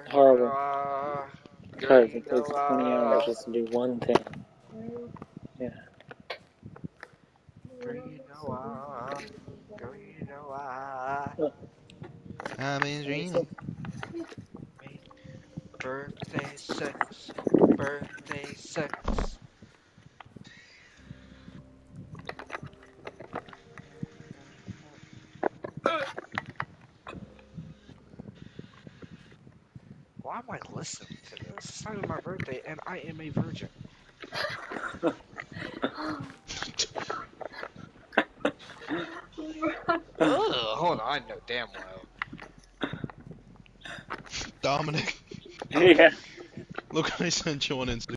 Horrible. Girl, Because you it takes know 20 hours just to do one thing. Yeah. girl, you know girl, you know I've been dreaming. birthday sex, birthday sex. Why am I listening to this? It's not even my birthday, and I am a virgin. Ugh, hold on, I know damn well. Dominic, Yeah. look, I sent you on Instagram.